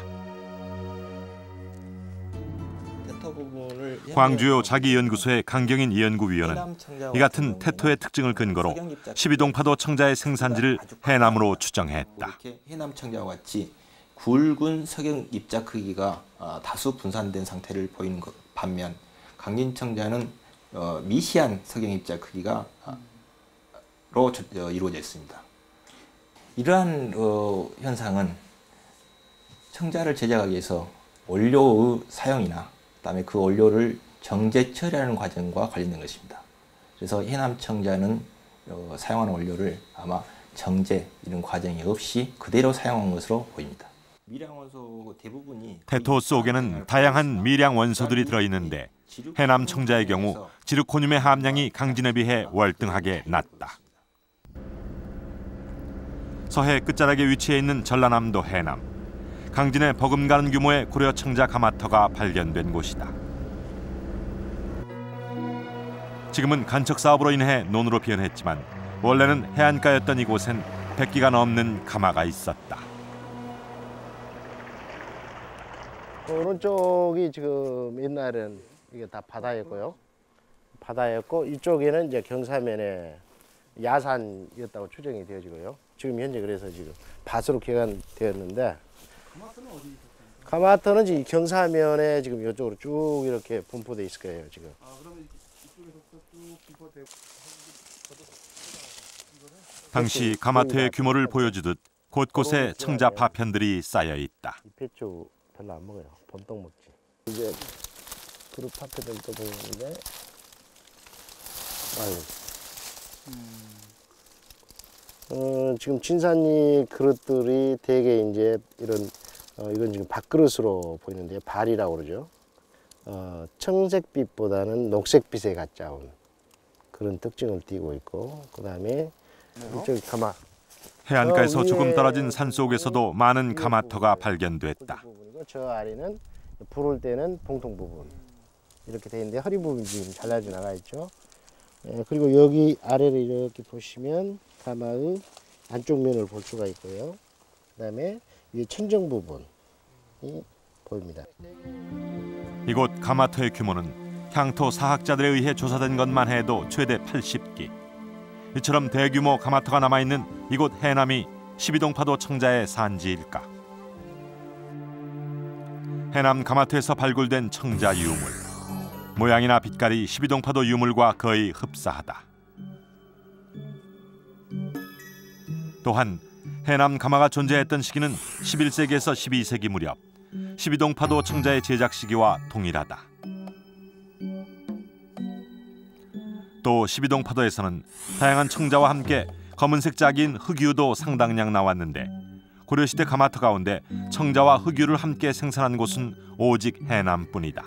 광주요 자기연구소의 강경인 연구위원은 이 같은 태토의 특징을 근거로 12동파도 청자의 생산지를 해남으로 추정했다. 해남 청자와 같이 굵은 석영 입자 크기가 다수 분산된 상태를 보이는 것 반면 강진 청자는 미시한 석영 입자 크기가 이루어져 있습니다. 이러한 현상은 청자를 제작하기 위해서 원료의 사용이나 그다음에 그 원료를 정제 처리하는 과정과 관련된 것입니다. 그래서 해남 청자는 사용하는 원료를 아마 정제 이런 과정이 없이 그대로 사용한 것으로 보입니다. 미량 원소 대부분이 태토 속에는 다양한 미량 원소들이 들어있는데 해남 청자의 경우 지르코늄의 함량이 강진에 비해 월등하게 낮다. 서해 끝자락에 위치해 있는 전라남도 해남. 강진에 버금가는 규모의 고려 청자 가마터가 발견된 곳이다. 지금은 간척 사업으로 인해 논으로 변했지만 원래는 해안가였던 이곳엔 100기가 넘는 가마가 있었다. 오른쪽이 지금 옛날엔 이게 다 바다였고요. 바다였고 이쪽에는 이제 경사면에 야산이었다고 추정이 되어지고요. 지금 현재 그래서 지금 밭으로 개간되었는데 가마터는 지금 경사면에 지금 이쪽으로 쭉 이렇게 분포돼 있을 거예요 지금. 그러면 이쪽에서부터 쭉 분포되고. 당시 가마터의 규모를 보여주듯 곳곳에 청자 파편들이 쌓여 있다. 배추 별로 안 먹어요. 본떡 먹지. 이제 그릇 파편들도 보이는데, 지금 진산리 그릇들이 대개 이제 이런 이건 지금 밥그릇으로 보이는데요. 발이라고 그러죠. 청색빛보다는 녹색빛에 가까운 그런 특징을 띠고 있고, 그 다음에 이쪽 가마. 해안가에서 조금 떨어진 산 속에서도 많은 가마터가 발견됐다. 저 아래는 부를 때는 봉통 부분 이렇게 돼 있는데 허리 부분이 지금 잘라져 나가 있죠. 그리고 여기 아래를 이렇게 보시면 가마의 안쪽 면을 볼 수가 있고요. 그다음에 이 천정 부분이 보입니다. 이곳 가마터의 규모는 향토 사학자들에 의해 조사된 것만 해도 최대 80기. 이처럼 대규모 가마터가 남아있는 이곳 해남이 12동파도 청자의 산지일까? 해남 가마터에서 발굴된 청자 유물. 모양이나 빛깔이 12동파도 유물과 거의 흡사하다. 또한 해남 가마가 존재했던 시기는 11세기에서 12세기 무렵 12동파도 청자의 제작 시기와 동일하다. 또 12동파도에서는 다양한 청자와 함께 검은색 짝인 흑유도 상당량 나왔는데 고려시대 가마터 가운데 청자와 흑유를 함께 생산한 곳은 오직 해남뿐이다.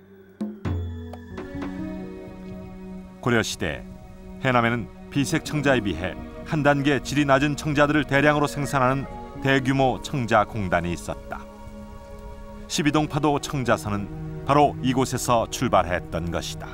고려시대 해남에는 비색 청자에 비해 한 단계 질이 낮은 청자들을 대량으로 생산하는 대규모 청자 공단이 있었다. 12동파도 청자선은 바로 이곳에서 출발했던 것이다.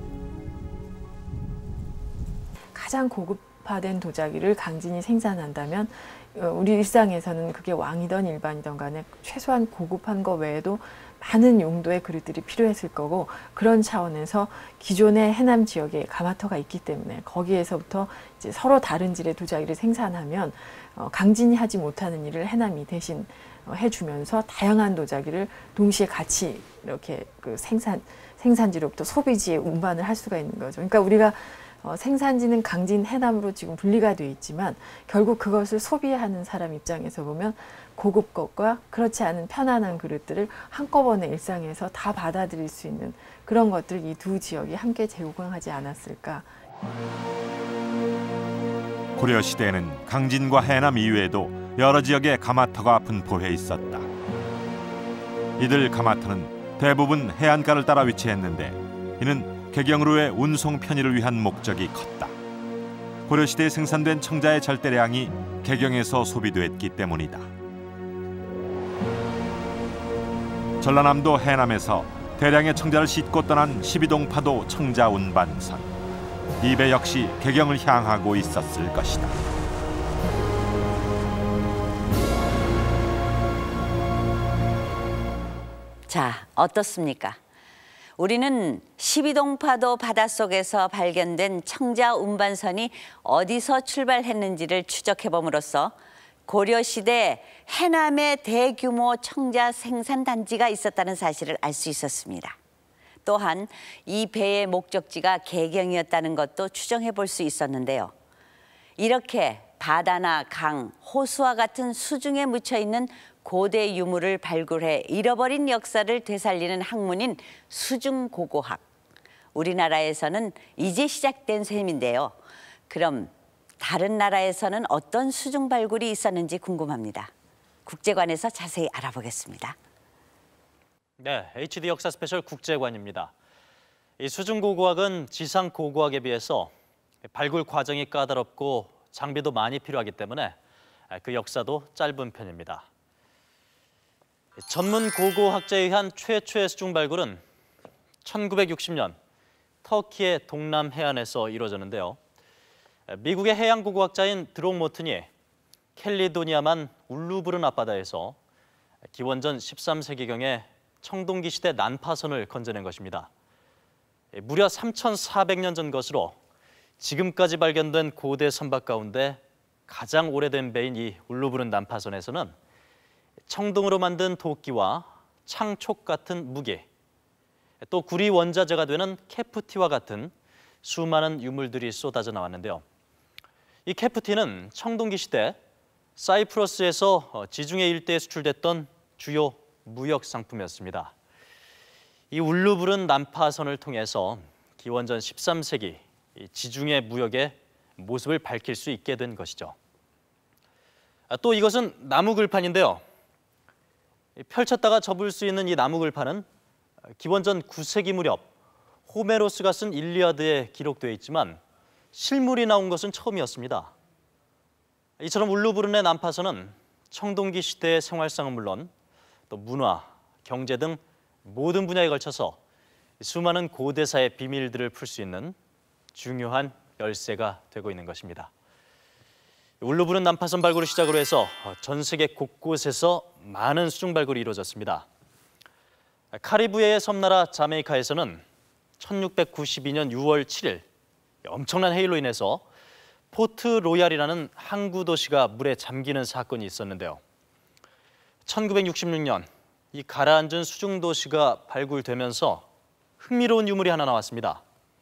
가장 고급화된 도자기를 강진이 생산한다면 우리 일상에서는 그게 왕이든 일반이든 간에 최소한 고급한 거 외에도 많은 용도의 그릇들이 필요했을 거고, 그런 차원에서 기존의 해남 지역에 가마터가 있기 때문에 거기에서부터 이제 서로 다른 질의 도자기를 생산하면 강진이 하지 못하는 일을 해남이 대신 해주면서 다양한 도자기를 동시에 같이 이렇게 그 생산지로부터 소비지에 운반을 할 수가 있는 거죠. 그러니까 우리가 생산지는 강진 해남으로 지금 분리가 되어 있지만 결국 그것을 소비하는 사람 입장에서 보면 고급 것과 그렇지 않은 편안한 그릇들을 한꺼번에 일상에서 다 받아들일 수 있는 그런 것들, 이 두 지역이 함께 제공하지 않았을까. 고려시대에는 강진과 해남 이외에도 여러 지역에 가마터가 분포해 있었다. 이들 가마터는 대부분 해안가를 따라 위치했는데 이는 개경으로의 운송 편의를 위한 목적이 컸다. 고려시대에 생산된 청자의 절대량이 개경에서 소비됐기 때문이다. 전라남도 해남에서 대량의 청자를 싣고 떠난 12동파도 청자 운반선. 이 배 역시 개경을 향하고 있었을 것이다. 자, 어떻습니까? 우리는 12동파도 바닷속에서 발견된 청자 운반선이 어디서 출발했는지를 추적해봄으로써 고려시대 해남에 대규모 청자 생산단지가 있었다는 사실을 알 수 있었습니다. 또한 이 배의 목적지가 개경이었다는 것도 추정해 볼 수 있었는데요. 이렇게 바다나 강, 호수와 같은 수중에 묻혀있는 고대 유물을 발굴해 잃어버린 역사를 되살리는 학문인 수중고고학. 우리나라에서는 이제 시작된 셈인데요. 그럼 다른 나라에서는 어떤 수중 발굴이 있었는지 궁금합니다. 국제관에서 자세히 알아보겠습니다. 네, HD 역사 스페셜 국제관입니다. 이 수중고고학은 지상고고학에 비해서 발굴 과정이 까다롭고 장비도 많이 필요하기 때문에 그 역사도 짧은 편입니다. 전문 고고학자에 의한 최초의 수중 발굴은 1960년 터키의 동남 해안에서 이루어졌는데요. 미국의 해양 고고학자인 드록모튼이 캘리도니아만 울루브른 앞바다에서 기원전 13세기경에 청동기 시대 난파선을 건져낸 것입니다. 무려 3,400년 전 것으로 지금까지 발견된 고대 선박 가운데 가장 오래된 배인 이 울루브른 난파선에서는 청동으로 만든 도끼와 창촉 같은 무기, 또 구리 원자재가 되는 케프티와 같은 수많은 유물들이 쏟아져 나왔는데요. 이 케프티는 청동기 시대 사이프러스에서 지중해 일대에 수출됐던 주요 무역 상품이었습니다. 이 울루브른 난파선을 통해서 기원전 13세기 지중해 무역의 모습을 밝힐 수 있게 된 것이죠. 또 이것은 나무 글판인데요. 펼쳤다가 접을 수 있는 이 나무 글판은 기원전 9세기 무렵 호메로스가 쓴 일리아드에 기록되어 있지만 실물이 나온 것은 처음이었습니다. 이처럼 울루브른의 난파선은 청동기 시대의 생활상은 물론 또 문화, 경제 등 모든 분야에 걸쳐서 수많은 고대사의 비밀들을 풀 수 있는 중요한 열쇠가 되고 있는 것입니다. 울루브른 난파선 발굴을 시작으로 해서 전 세계 곳곳에서 많은 수중 발굴이 이루어졌습니다. 카리브해의 섬나라 자메이카에서는 1692년 6월 7일 엄청난 해일로 인해서 포트 로얄이라는 항구 도시가 물에 잠기는 사건이 있었는데요. 1966년 이 가라앉은 수중 도시가 발굴되면서 흥미로운 유물이 하나 나왔습니다.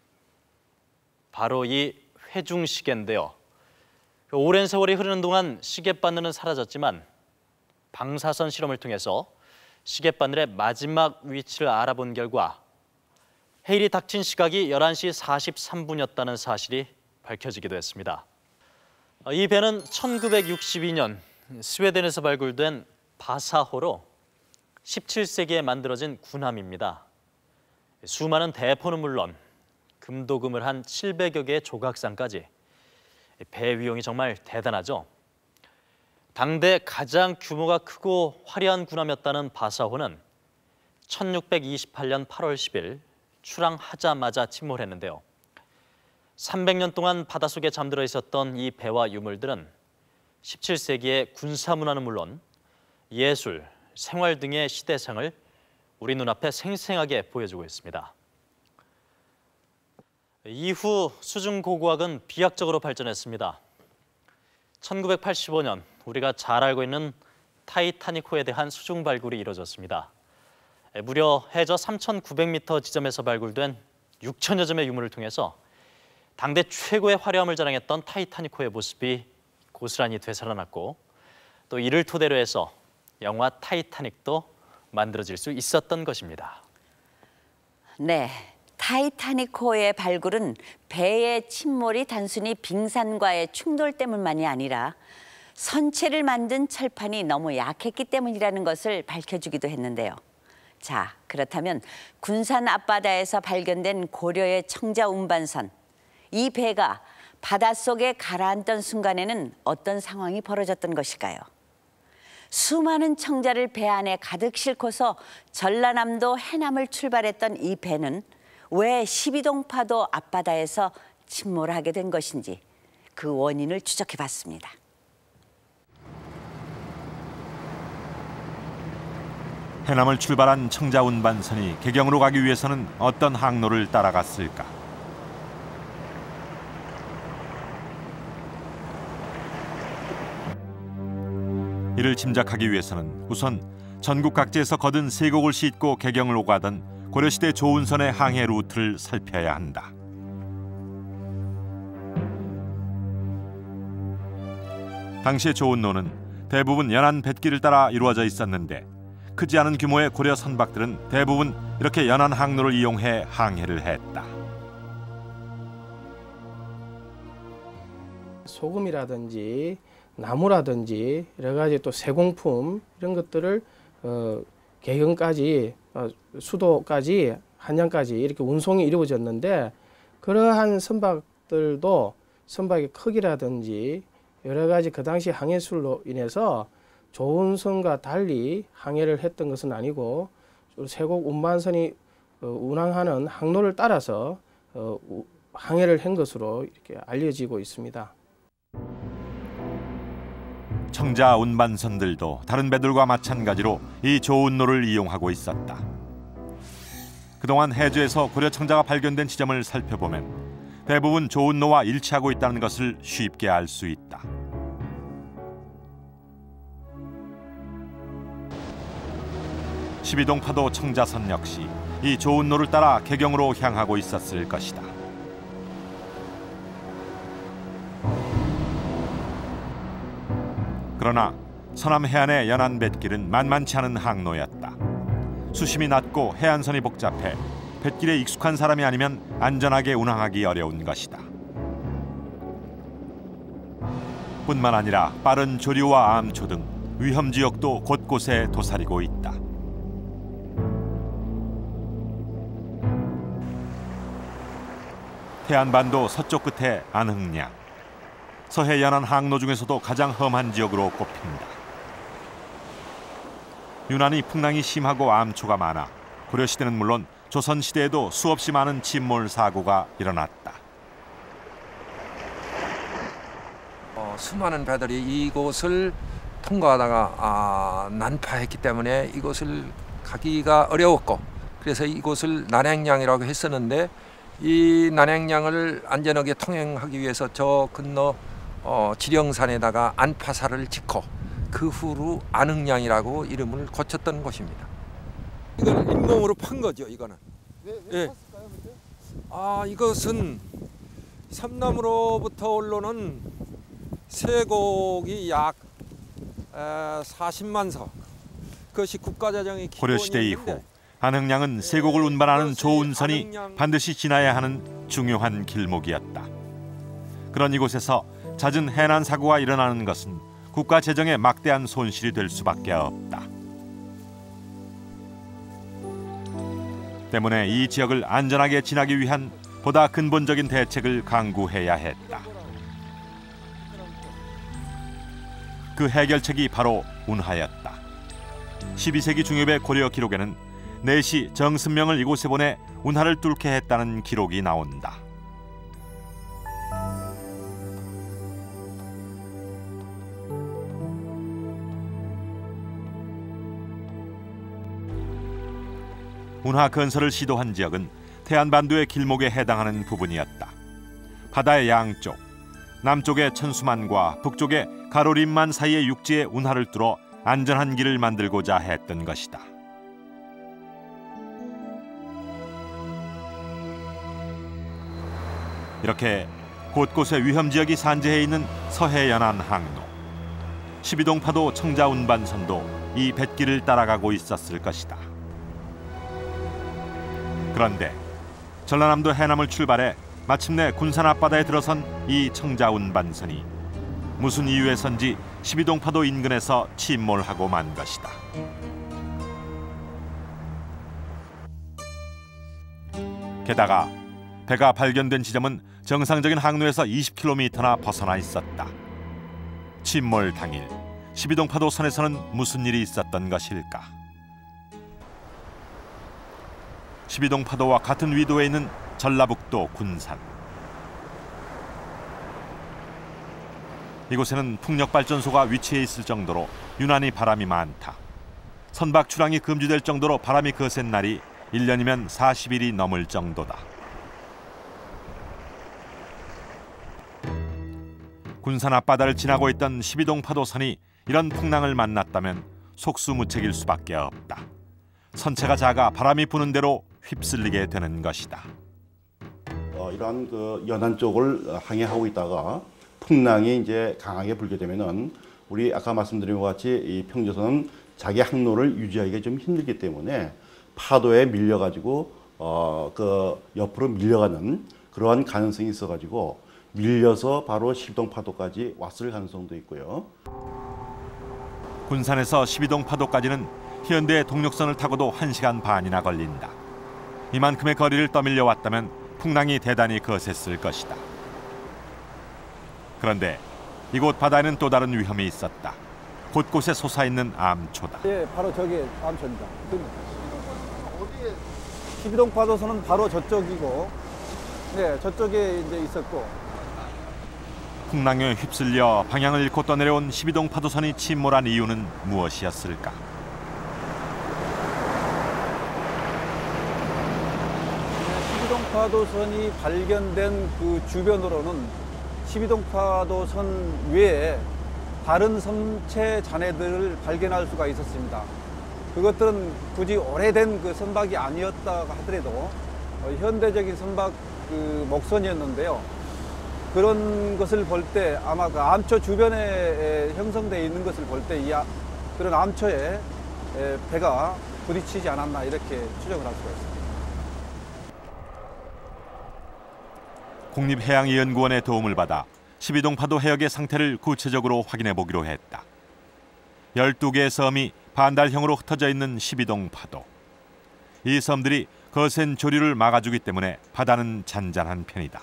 바로 이 회중시계인데요. 오랜 세월이 흐르는 동안 시계바늘은 사라졌지만 방사선 실험을 통해서 시계바늘의 마지막 위치를 알아본 결과 해일이 닥친 시각이 11시 43분이었다는 사실이 밝혀지기도 했습니다. 이 배는 1962년 스웨덴에서 발굴된 바사호로 17세기에 만들어진 군함입니다. 수많은 대포는 물론 금도금을 한 700여 개의 조각상까지 배 위용이 정말 대단하죠. 당대 가장 규모가 크고 화려한 군함이었다는 바사호는 1628년 8월 10일 출항하자마자 침몰했는데요. 300년 동안 바닷속에 잠들어 있었던 이 배와 유물들은 17세기의 군사문화는 물론 예술, 생활 등의 시대상을 우리 눈앞에 생생하게 보여주고 있습니다. 이후 수중고고학은 비약적으로 발전했습니다. 1985년 우리가 잘 알고 있는 타이타닉호에 대한 수중 발굴이 이루어졌습니다. 무려 해저 3,900m 지점에서 발굴된 6천여 점의 유물을 통해서 당대 최고의 화려함을 자랑했던 타이타닉호의 모습이 고스란히 되살아났고 또 이를 토대로 해서 영화 타이타닉도 만들어질 수 있었던 것입니다. 네, 타이타닉호의 발굴은 배의 침몰이 단순히 빙산과의 충돌 때문만이 아니라 선체를 만든 철판이 너무 약했기 때문이라는 것을 밝혀주기도 했는데요. 자, 그렇다면 군산 앞바다에서 발견된 고려의 청자 운반선, 이 배가 바닷속에 가라앉던 순간에는 어떤 상황이 벌어졌던 것일까요? 수많은 청자를 배 안에 가득 싣고서 전라남도 해남을 출발했던 이 배는 왜 12동파도 앞바다에서 침몰하게 된 것인지 그 원인을 추적해 봤습니다. 해남을 출발한 청자 운반선이 개경으로 가기 위해서는 어떤 항로를 따라갔을까? 이를 짐작하기 위해서는 우선 전국 각지에서 거둔 세곡을 싣고 개경을 오가던 고려시대 조운선의 항해 루트를 살펴야 한다. 당시의 조운로는 대부분 연안 뱃길을 따라 이루어져 있었는데 크지 않은 규모의 고려 선박들은 대부분 이렇게 연안 항로를 이용해 항해를 했다. 소금이라든지 나무라든지 여러 가지 또 세공품 이런 것들을 개경까지 수도까지 한양까지 이렇게 운송이 이루어졌는데 그러한 선박들도 선박의 크기라든지 여러 가지 그 당시 항해술로 인해서 조운선과 달리 항해를 했던 것은 아니고 세곡 운반선이 운항하는 항로를 따라서 항해를 한 것으로 이렇게 알려지고 있습니다. 청자 운반선들도 다른 배들과 마찬가지로 이 조운로를 이용하고 있었다. 그동안 해주에서 고려 청자가 발견된 지점을 살펴보면 대부분 조운로와 일치하고 있다는 것을 쉽게 알 수 있다. 십이동 파도 청자선 역시 이 조운로를 따라 개경으로 향하고 있었을 것이다. 그러나 서남 해안의 연안 뱃길은 만만치 않은 항로였다. 수심이 낮고 해안선이 복잡해 뱃길에 익숙한 사람이 아니면 안전하게 운항하기 어려운 것이다. 뿐만 아니라 빠른 조류와 암초 등 위험 지역도 곳곳에 도사리고 있다. 태안반도 서쪽 끝에 안흥량, 서해 연안 항로 중에서도 가장 험한 지역으로 꼽힌다. 유난히 풍랑이 심하고 암초가 많아 고려시대는 물론 조선시대에도 수없이 많은 침몰 사고가 일어났다. 수많은 배들이 이곳을 통과하다가 난파했기 때문에 이곳을 가기가 어려웠고 그래서 이곳을 난행량이라고 했었는데 이 난행량을 안전하게 통행하기 위해서 저 건너 지령산에다가 안파사를 짓고 그 후로 안흥량이라고 이름을 고쳤던 곳입니다. 이걸 잇몸으로 판 거죠, 이거는. 왜 팠을까요, 그때? 이것은 삼남으로부터 올라오는 세곡이 약 40만 서. 그것이 국가재정의 고려시대 이후 안흥량은 세곡을 운반하는 조운선이 반드시 지나야 하는 중요한 길목이었다. 그런 이곳에서 잦은 해난 사고가 일어나는 것은 국가 재정에 막대한 손실이 될 수밖에 없다. 때문에 이 지역을 안전하게 지나기 위한 보다 근본적인 대책을 강구해야 했다. 그 해결책이 바로 운하였다. 12세기 중엽의 고려 기록에는 내시 정승명을 이곳에 보내 운하를 뚫게 했다는 기록이 나온다. 운하 건설을 시도한 지역은 태안반도의 길목에 해당하는 부분이었다. 바다의 양쪽, 남쪽의 천수만과 북쪽의 가로림만 사이의 육지에 운하를 뚫어 안전한 길을 만들고자 했던 것이다. 이렇게 곳곳에 위험 지역이 산재해 있는 서해 연안 항로, 십이동 파도 청자 운반선도 이 뱃길을 따라가고 있었을 것이다. 그런데 전라남도 해남을 출발해 마침내 군산 앞바다에 들어선 이 청자 운반선이 무슨 이유에선지 십이동 파도 인근에서 침몰하고 만 것이다. 게다가 배가 발견된 지점은 정상적인 항로에서 20km나 벗어나 있었다. 침몰 당일 십이동 파도 선에서는 무슨 일이 있었던 것일까? 십이동 파도와 같은 위도에 있는 전라북도 군산. 이곳에는 풍력발전소가 위치해 있을 정도로 유난히 바람이 많다. 선박 출항이 금지될 정도로 바람이 거센 날이 1년이면 40일이 넘을 정도다. 군산 앞바다를 지나고 있던 12동 파도선이 이런 풍랑을 만났다면 속수무책일 수밖에 없다. 선체가 작아 바람이 부는 대로 휩쓸리게 되는 것이다. 이러한 그 연안 쪽을 항해하고 있다가 풍랑이 이제 강하게 불게 되면은 우리 아까 말씀드린 것 같이 이 평저선은 자기 항로를 유지하기가 좀 힘들기 때문에 파도에 밀려가지고 그 옆으로 밀려가는 그러한 가능성이 있어가지고 밀려서 바로 12동 파도까지 왔을 가능성도 있고요. 군산에서 12동 파도까지는 현대 동력선을 타고도 1시간 반이나 걸린다. 이만큼의 거리를 떠밀려 왔다면 풍랑이 대단히 거셌을 것이다. 그런데 이곳 바다에는 또 다른 위험이 있었다. 곳곳에 솟아있는 암초다. 예, 바로 저기 암초입니다. 12동 파도선은 바로 저쪽이고, 네, 저쪽에 이제 있었고. 풍랑에 휩쓸려 방향을 잃고 떠내려온 12동 파도선이 침몰한 이유는 무엇이었을까? 12동 파도선이 발견된 그 주변으로는 12동 파도선 외에 다른 섬체 잔해들을 발견할 수가 있었습니다. 그것들은 굳이 오래된 그 선박이 아니었다 하더라도 현대적인 선박 그 목선이었는데요. 그런 것을 볼 때 아마 그 암초 주변에 형성되어 있는 것을 볼 때 그런 암초에 배가 부딪히지 않았나 이렇게 추정을 할 수가 있습니다. 국립해양연구원의 도움을 받아 12동 파도 해역의 상태를 구체적으로 확인해 보기로 했다. 12개의 섬이 반달형으로 흩어져 있는 12동 파도. 이 섬들이 거센 조류를 막아주기 때문에 바다는 잔잔한 편이다.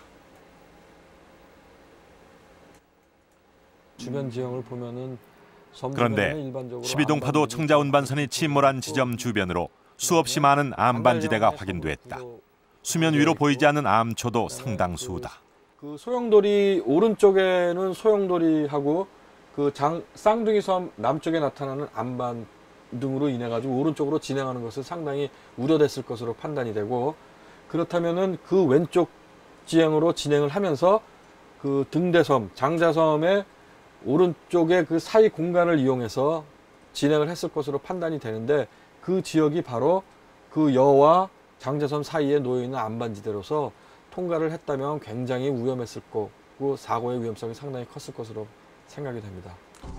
주변 지형을 보면은 그런데 12동 파도 청자 운반선이 침몰한 지점 주변으로 수없이 많은 암반지대가 확인됐다. 수면 위로 보이지 않는 암초도 상당수다. 그 소용돌이 오른쪽에는 소용돌이하고 그 쌍둥이 섬 남쪽에 나타나는 암반 등으로 인해 가지고 오른쪽으로 진행하는 것은 상당히 우려됐을 것으로 판단이 되고, 그렇다면은 그 왼쪽 지형으로 진행을 하면서 그 등대섬, 장자섬의 오른쪽에 그 사이 공간을 이용해서 진행을 했을 것으로 판단이 되는데, 그 지역이 바로 그 여와 장자섬 사이에 놓여 있는 암반지대로서 통과를 했다면 굉장히 위험했을 거고 사고의 위험성이 상당히 컸을 것으로 생각이 됩니다.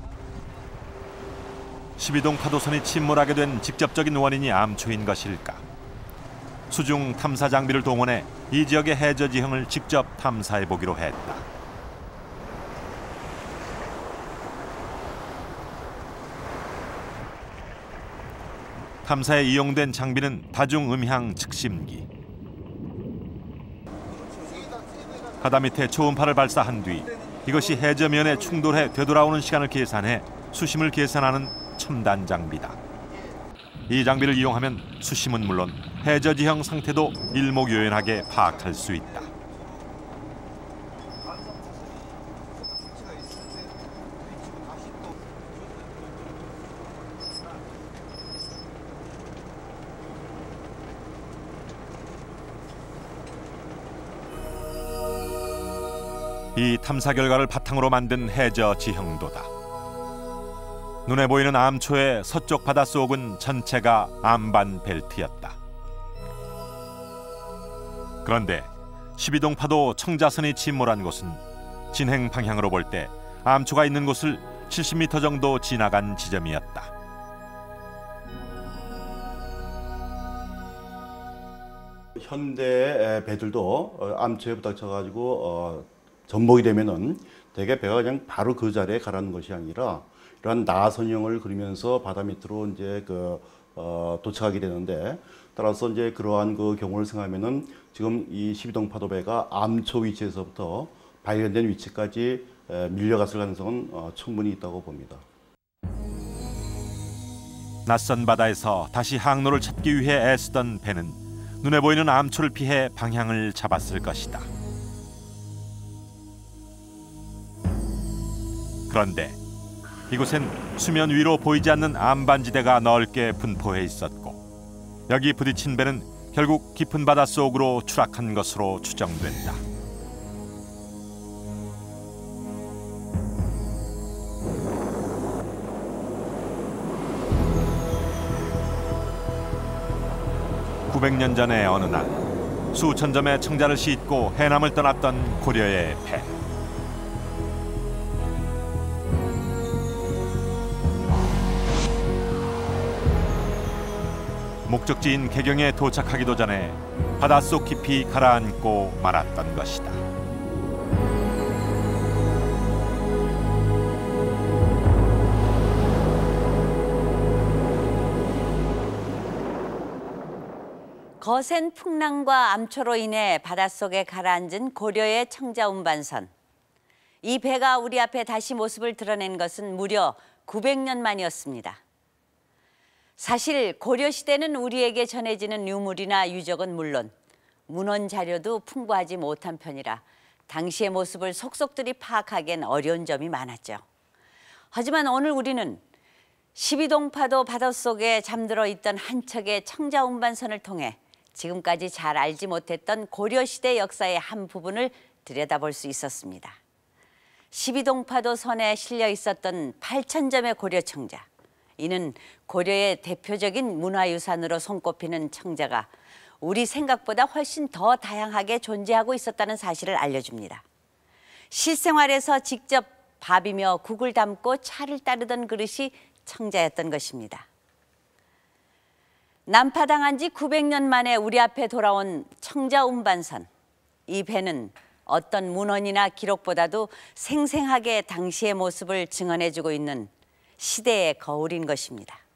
12동 파도선이 침몰하게 된 직접적인 원인이 암초인 것일까? 수중 탐사 장비를 동원해 이 지역의 해저 지형을 직접 탐사해 보기로 했다. 탐사에 이용된 장비는 다중음향 측심기. 바다 밑에 초음파를 발사한 뒤 이것이 해저면에 충돌해 되돌아오는 시간을 계산해 수심을 계산하는 첨단 장비다. 이 장비를 이용하면 수심은 물론 해저 지형 상태도 일목요연하게 파악할 수 있다. 이 탐사 결과를 바탕으로 만든 해저 지형도다. 눈에 보이는 암초의 서쪽 바닷속은 전체가 암반 벨트였다. 그런데 12동 파도 청자선이 침몰한 곳은 진행 방향으로 볼 때 암초가 있는 곳을 70m 정도 지나간 지점이었다. 현대 배들도 암초에 부닥쳐가지고 전복이 되면은 대개 배가 그냥 바로 그 자리에 가라는 것이 아니라 이러한 나선형을 그리면서 바다 밑으로 이제 도착하게 되는데, 따라서 이제 그러한 그 경우를 생각하면은 지금 이 12동 파도배가 암초 위치에서부터 발견된 위치까지 밀려갔을 가능성은 충분히 있다고 봅니다. 낯선 바다에서 다시 항로를 찾기 위해 애쓰던 배는 눈에 보이는 암초를 피해 방향을 잡았을 것이다. 그런데 이곳엔 수면 위로 보이지 않는 암반지대가 넓게 분포해 있었고 여기 부딪힌 배는 결국 깊은 바닷속으로 추락한 것으로 추정된다. (900년) 전의 어느 날 수천 점의 청자를 싣고 해남을 떠났던 고려의 배. 목적지인 개경에 도착하기도 전에 바닷속 깊이 가라앉고 말았던 것이다. 거센 풍랑과 암초로 인해 바닷속에 가라앉은 고려의 청자 운반선. 이 배가 우리 앞에 다시 모습을 드러낸 것은 무려 900년 만이었습니다. 사실 고려시대는 우리에게 전해지는 유물이나 유적은 물론 문헌 자료도 풍부하지 못한 편이라 당시의 모습을 속속들이 파악하기엔 어려운 점이 많았죠. 하지만 오늘 우리는 12동파도 바닷속에 잠들어 있던 한 척의 청자 운반선을 통해 지금까지 잘 알지 못했던 고려시대 역사의 한 부분을 들여다볼 수 있었습니다. 12동파도 선에 실려 있었던 8,000점의 고려청자. 이는 고려의 대표적인 문화유산으로 손꼽히는 청자가 우리 생각보다 훨씬 더 다양하게 존재하고 있었다는 사실을 알려줍니다. 실생활에서 직접 밥이며 국을 담고 차를 따르던 그릇이 청자였던 것입니다. 난파당한 지 900년 만에 우리 앞에 돌아온 청자 운반선. 이 배는 어떤 문헌이나 기록보다도 생생하게 당시의 모습을 증언해주고 있는 시대의 거울인 것입니다.